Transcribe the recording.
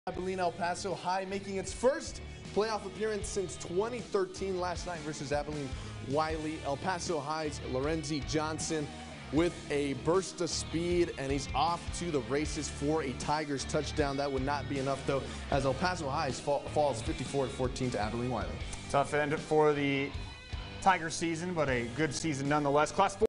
Abilene El Paso High making its first playoff appearance since 2013 last night versus Abilene Wylie. El Paso High's Lorenzi Johnson with a burst of speed, and he's off to the races for a Tigers touchdown. That would not be enough, though, as El Paso High falls 54-14 to Abilene Wylie. Tough end for the Tiger season, but a good season nonetheless. Class 4.